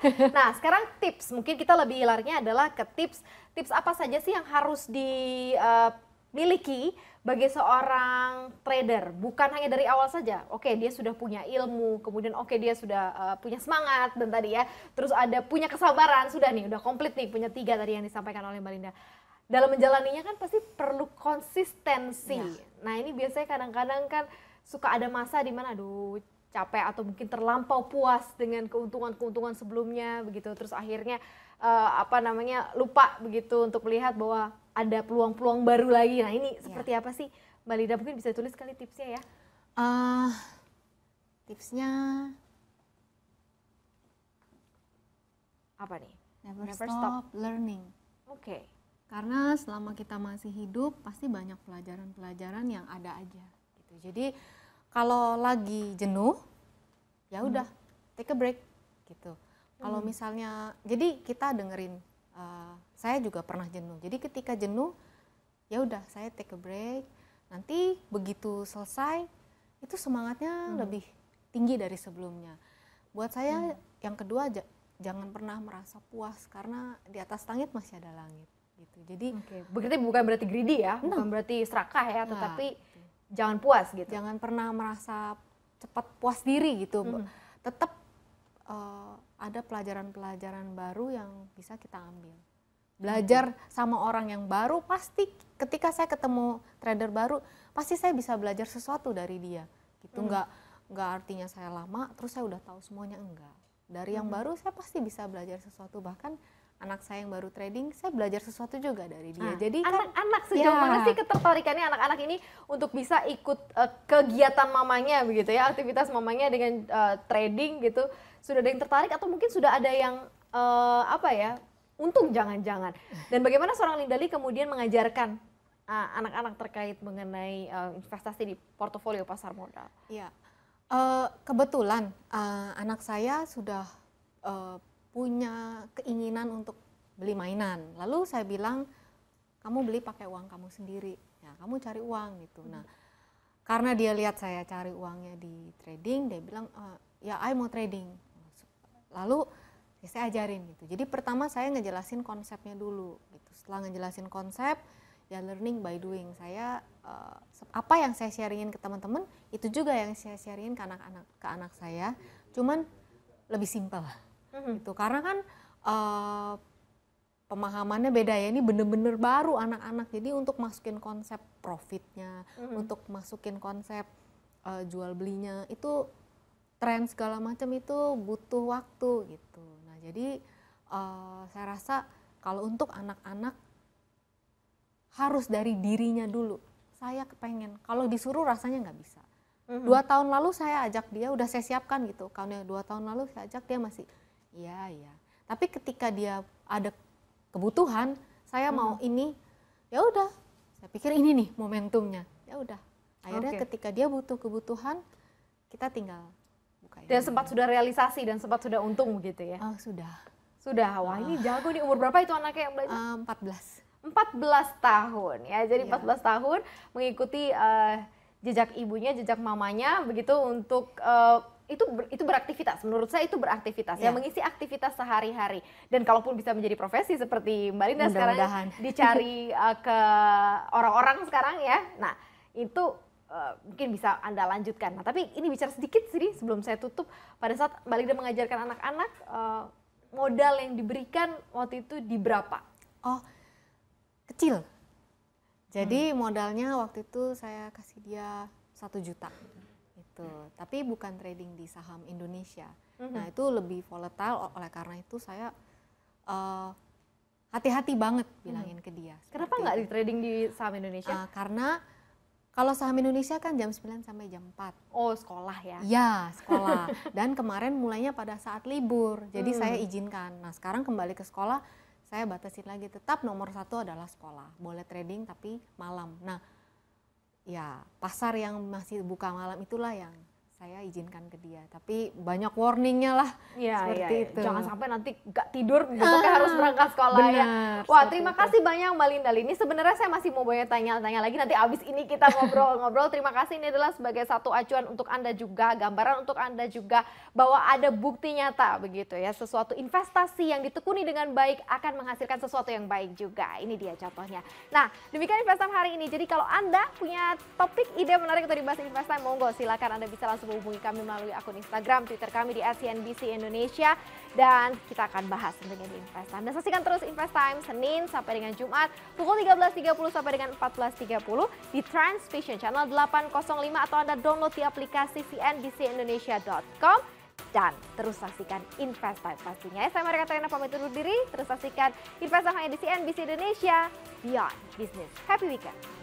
Nah, sekarang tips, mungkin kita lebih larinya adalah ke tips. Tips apa saja sih yang harus dimiliki bagi seorang trader? Bukan hanya dari awal saja. Oke, dia sudah punya ilmu, kemudian oke dia sudah punya semangat dan tadi ya, terus ada punya kesabaran, sudah nih, udah komplit nih, punya 3 tadi yang disampaikan oleh Mbak Linda. Dalam menjalaninya kan pasti perlu konsistensi. Ya. Nah, ini biasanya kadang-kadang kan suka ada masa di mana aduh capek atau mungkin terlampau puas dengan keuntungan-keuntungan sebelumnya begitu, terus akhirnya lupa begitu untuk melihat bahwa ada peluang-peluang baru lagi. Nah, ini seperti apa sih Mbak Lida, mungkin bisa tulis kali tipsnya ya. Tipsnya Apa nih? never stop learning. Oke. Karena selama kita masih hidup pasti banyak pelajaran-pelajaran yang ada aja gitu. Jadi kalau lagi jenuh ya udah take a break gitu. Kalau misalnya jadi kita dengerin saya juga pernah jenuh. Jadi ketika jenuh ya udah saya take a break. Nanti begitu selesai itu semangatnya lebih tinggi dari sebelumnya. Buat saya yang kedua jangan pernah merasa puas karena di atas langit masih ada langit. Gitu. Jadi bukan berarti greedy ya, bukan berarti serakah ya, tetapi jangan puas gitu. Jangan pernah merasa cepat puas diri gitu. Tetap ada pelajaran-pelajaran baru yang bisa kita ambil. Belajar sama orang yang baru, pasti ketika saya ketemu trader baru, pasti saya bisa belajar sesuatu dari dia. Gitu. Nggak artinya saya lama terus saya udah tahu semuanya, enggak. Dari yang baru saya pasti bisa belajar sesuatu, bahkan anak saya yang baru trading, saya belajar sesuatu juga dari dia. Jadi anak-anak sejauh mana sih ketertarikannya anak-anak ini untuk bisa ikut kegiatan mamanya begitu ya, aktivitas mamanya dengan trading gitu? Sudah ada yang tertarik atau mungkin sudah ada yang untung jangan-jangan? Dan bagaimana seorang Linda Lee kemudian mengajarkan anak-anak terkait mengenai investasi di portofolio pasar modal? Iya, kebetulan anak saya sudah punya keinginan untuk beli mainan. Lalu saya bilang, kamu beli pakai uang kamu sendiri, ya kamu cari uang gitu. Nah, karena dia lihat saya cari uangnya di trading, dia bilang, ya I mau trading. Lalu ya saya ajarin gitu. Jadi pertama saya ngejelasin konsepnya dulu gitu. Setelah ngejelasin konsep, ya learning by doing. Saya apa yang saya sharingin ke teman-teman, itu juga yang saya sharingin ke anak saya. Cuman lebih simpel. Gitu. Karena kan pemahamannya beda ya, ini bener-bener baru anak-anak, jadi untuk masukin konsep profitnya, untuk masukin konsep jual belinya, itu tren segala macam itu butuh waktu gitu. Nah jadi saya rasa kalau untuk anak-anak harus dari dirinya dulu. Saya kepengen, kalau disuruh rasanya nggak bisa. 2 tahun lalu saya ajak dia, udah saya siapkan gitu, kalau 2 tahun lalu saya ajak dia masih iya. Tapi ketika dia ada kebutuhan, saya mau ini, ya udah. Saya pikir ini nih momentumnya. Ya udah. Akhirnya ketika dia butuh kebutuhan, kita tinggal buka. Dan sempat sudah realisasi dan sempat sudah untung gitu ya? Oh, sudah. Sudah. Wah, ini jago nih. Umur berapa itu anaknya yang belajar? 14 tahun ya. Jadi 14 tahun mengikuti jejak ibunya, jejak mamanya begitu untuk itu beraktivitas. Menurut saya itu beraktivitas ya, mengisi aktivitas sehari-hari. Dan kalaupun bisa menjadi profesi seperti Mbak Linda sekarang dicari ke orang-orang sekarang ya. Nah, itu mungkin bisa Anda lanjutkan. Nah, tapi ini bicara sedikit sih sebelum saya tutup. Pada saat Mbak Linda mengajarkan anak-anak, modal yang diberikan waktu itu di berapa? Oh, kecil. Jadi modalnya waktu itu saya kasih dia 1 juta. Tapi bukan trading di saham Indonesia. Nah itu lebih volatile, oleh karena itu saya hati-hati banget bilangin ke dia. Kenapa nggak di trading di saham Indonesia? Karena kalau saham Indonesia kan jam 9 sampai jam 4. Oh, sekolah ya? Ya, sekolah. Dan kemarin mulainya pada saat libur, jadi saya izinkan. Nah sekarang kembali ke sekolah, saya batasin lagi, tetap nomor 1 adalah sekolah. Boleh trading tapi malam. Nah ya pasar yang masih buka malam itulah yang saya izinkan ke dia, tapi banyak warningnya lah seperti itu. Jangan sampai nanti nggak tidur besoknya harus berangkat sekolah ya. Wah, terima kasih banyak Mbak Linda. Ini sebenarnya saya masih mau banyak tanya-tanya lagi, nanti abis ini kita ngobrol-ngobrol. Terima kasih, ini adalah sebagai satu acuan untuk Anda juga, gambaran untuk Anda juga bahwa ada bukti nyata begitu ya, sesuatu investasi yang ditekuni dengan baik akan menghasilkan sesuatu yang baik juga. Ini dia contohnya. Nah, demikian Investime hari ini. Jadi kalau Anda punya topik, ide menarik untuk dibahas Investime, monggo silakan Anda bisa langsung menghubungi kami melalui akun Instagram, Twitter kami di @CNBC Indonesia, dan kita akan bahas tentunya di Investime. Dan saksikan terus Investime Senin sampai dengan Jumat pukul 13.30 sampai dengan 14.30 di Transvision Channel 805, atau Anda download di aplikasi cnbcindonesia.com dan terus saksikan Investime pastinya. Saya Maria Katarina pamit undur diri, terus saksikan Investime hanya di CNBC Indonesia, Beyond Business. Happy weekend.